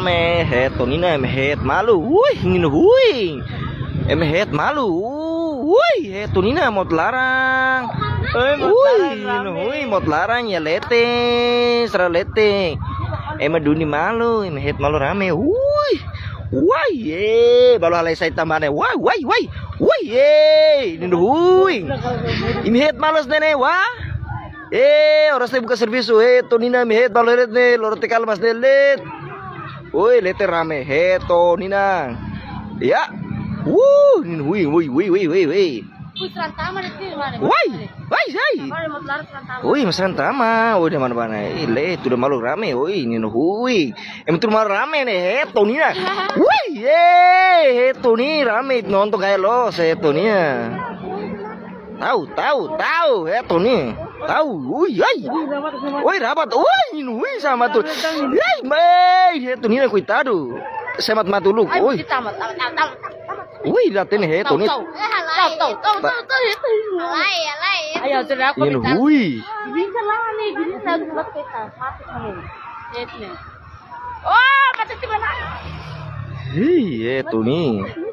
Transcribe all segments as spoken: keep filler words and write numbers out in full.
rame heto nina em het malu wih ngin hui em het malu wih heto nina mau larang wih ngin hui mau larang ya lete sera lete em duni malu em het malu rame wih wah ye baru halai saya tambahnya wah wah wah wah ye ngin hui em het malas nene wah eh orang saya buka servis eh tonina em het malu let ne lorte kalmas ne let. Woi, lete rame heto nina. Ya. Wuh, nin hui hui hui hui hui hui. Woi, woi, sai. Woi, masan tama. Woi, mana mana. Ile, tu udah malu rame. Woi, nin hui. Em tu malu rame nih heto nina. Woi, ye, heto nih rame nonton kayak lo heto nina. Tahu, tahu, tahu heto nih. Tahu, woi, ai. Woi, rapat. Woi, nin hui sama tuh. Ai, mai, heto nina cuidado. Semat matuluk. Woi. Woi, laten heto nih. Ayo, sudah aku minta. Hui. Bisa lah nih, bisa saya buat peta, mati nih. Oh, mati di mana? Hei, heto nih.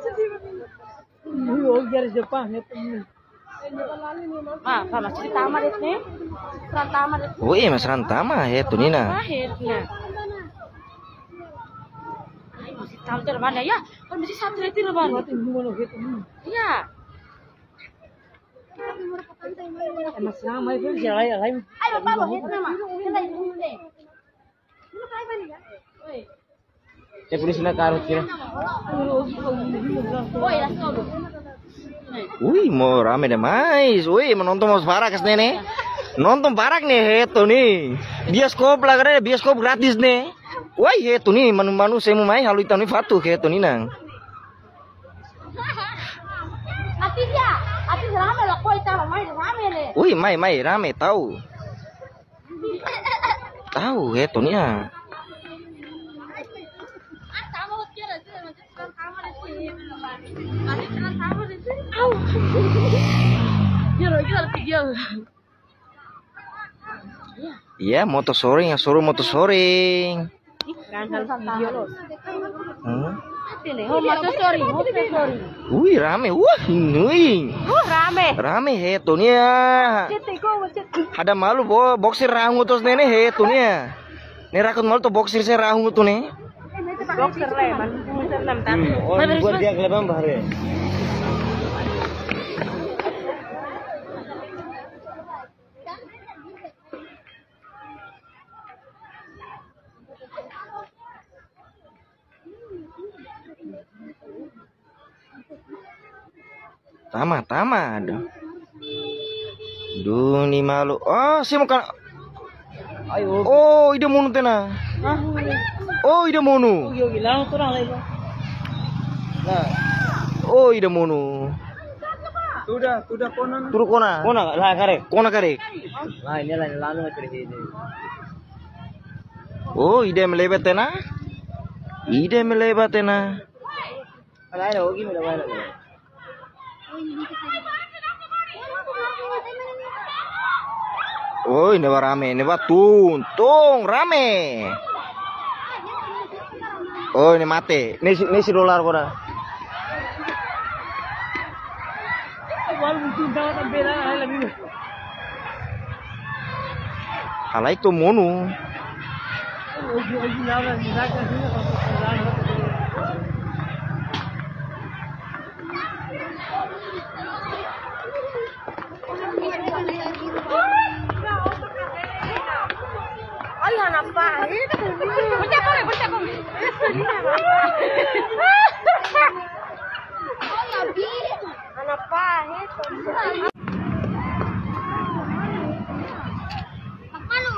Oh, dari Jepang heto nih. Ah, sama cerita amat nih. Rantama nih. Woi, mas rantama heto nina. Akhirnya. Ay, masih tampil mana ya? Kan masih satu lagi lah bang. Iya. Mas sama itu jalan lain. Ayo bapak itu nama. Ya polisi nak karut kira. Oi, langsung. Wih, mau rame deh mais. Wih, menonton mau parak nih. Nonton parak nih heto nih. Bioskop lah karena bioskop gratis nih. Wah, heto nih manu-manu saya mau main halu itu nih fatu heto nih nang. Ati ya, ati rame lah koi tahu main rame nih. Wih, mai mai rame tahu. Tahu heto nih ya. Iya, motor soring, yang suruh motor soring. Hmm? Wih, rame, wah, wih. Oh, rame. Rame heto nih ya. Ada malu bo, boxer rangu terus nenek heto nih ya. Nih rakut malu tuh boxer saya rangu tuh nih. Boxer leman, boxer leman. Oh, buat dia keleban bahare. Tama, tama, aduh. Duh, ini malu. Oh, sih makan. Ayo. Oh, ide munu tena. Oh, ide munu. Yo bilang kurang lagi. Nah. Oh, ide munu. Sudah, sudah kona. Turu kona. Kona lah kare. Kona kare. Nah, ini lah lalu terjadi ini. Oh, ide melebat tena. Ide melebat tena. Ada ada ogi mudah banget. Oh, ini rame, ini tung, tung rame. Oh, ini mati. Ini ini si dolar kora. Halai itu monu. Ay, anak pahit. Baca kami, baca kami. Anak pahit. Apa lu?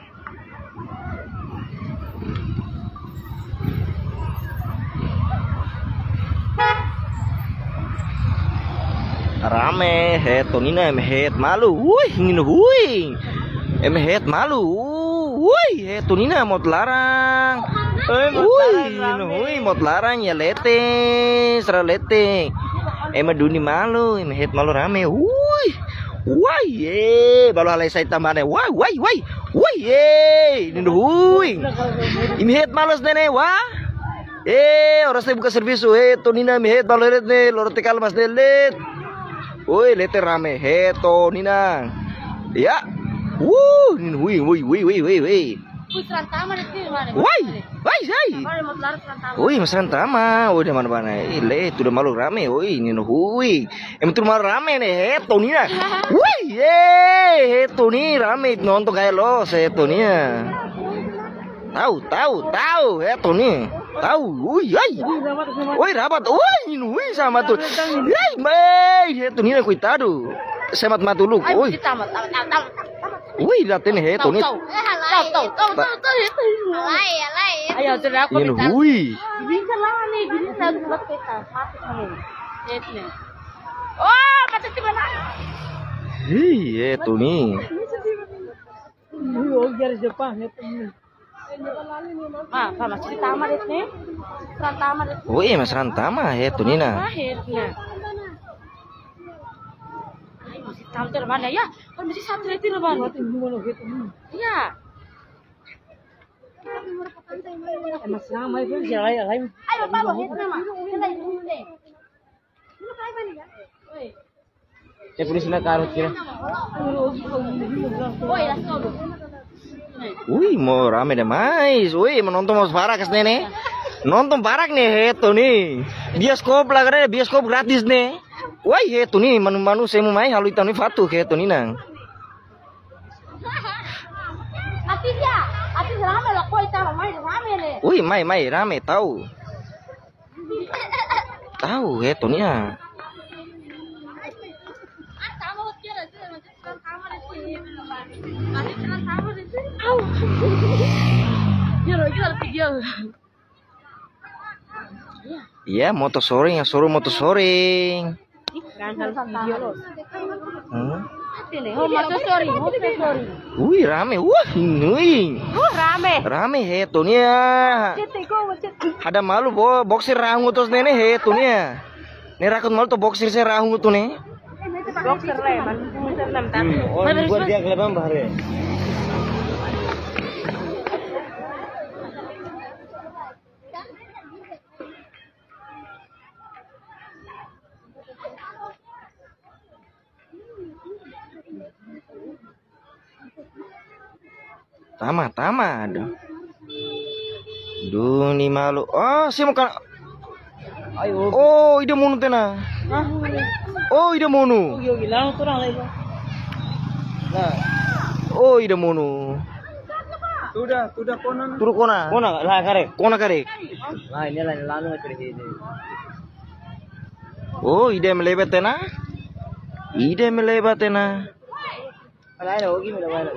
Rame, heto nina em het malu. Wih, ngin hui. Em het malu. Wih, heto nina mau larang. Wih, ngin hui mau larang ya lete, sera lete. Em duni malu, em het malu rame. Wih. Wah, ye, baru halai saya tambahnya. Wah, wah, wah. Wah, ye, ngin hui. Em het malas nene, wah. Eh, orang saya buka servis, eh, Tonina mehet baloret nih, lorot tekal mas delet. Woi, lete rame, he Tonina. Ya, wuh, wui, wui, wui, wui, wui, wui. Wih, serantama nih sih, mana? Woi, woi, say. Mana mau lari serantama? Woi, mas rantama, woi, di mana-mana. Ile, itu udah malu rame, woi, ini hui. Em tuh malu rame nih, he Tonina. Woi, eh, he Toni rame nonton kayak lo, saya Tonina. Tahu, tahu, tahu, he Toni. Tahu, woi, ay. Woi, rapat, woi, ini hui sama tuh. Ay, mai, he Tonina cuidado. Semat matuluk, woi. Tamat, tamat, tamat, tamat. Woi, latin he Toni. Tahu, tahu, tahu, tahu, tahu. Alay, alay. Ayo, sudah aku Ini hui. Bisa lah nih, bisa saya buat kita. Mati kami. Lihat nih. Oh, mati di mana? Hei, he Toni. Ah, sama si tamat ini. Serantama ini. Woi, mas rantama, he Tonina. Akhirnya. Masih tahu dari mana ya? Kan masih satu itu lebar. Iya. Mas nama itu siapa ya? Ayo bawa itu nama. Kita ini deh. Ini kayak mana ya? Oi. Ya polisi nak karut kira. Oi, las todo. Wih, mau rame deh mais. Wih, menonton mau barak nih. Nonton barak nih, he Toni. Bioskop lah karena bioskop gratis nih. Wah, he Toni, manu-manu saya mau main halu itu nih fatu he Toni nang. Ati dia, ati rame lah koi tahu main rame nih. Wih, mai mai rame tahu. Tahu he Toni ya. Iya, motor soring yang suruh motor soring. Hmm? Oh, motor soring, motor soring. Wih, rame. Wah, ini. Oh, rame. Rame he Toni ya. Ada malu bo boxer rangu terus nenek he Toni ya. Nih rakut malu tuh boxer saya rangu tuh nih. Boxer lah, man. Boxer enam tahun. Oh, buat dia kelebihan bahare. Tama, tama. Aduh. Duh, ini malu. Oh, sih makan. Oh, ide munu tena. Oh, ide munu. Oh, ide munu. Sudah, sudah konon. Turu kona. Kona lah kare. Kona kare. Nah, ini lah lalu seperti ini. Oh, ide melebat tena. Ide melebat tena. Ada ada hoki mula mana.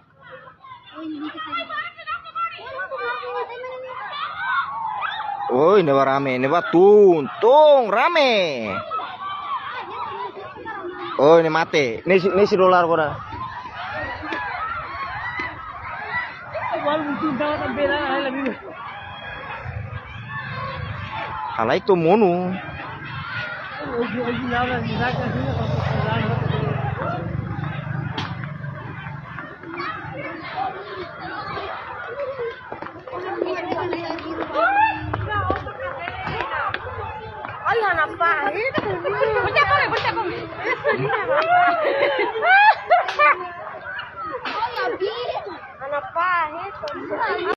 Oh, ini rame, ini tung, tung rame. Oh, ini mati. Ini ini si dolar kora. Halai itu monu. Ay, anak pahit. Baca kau, baca kau. Anak pahit.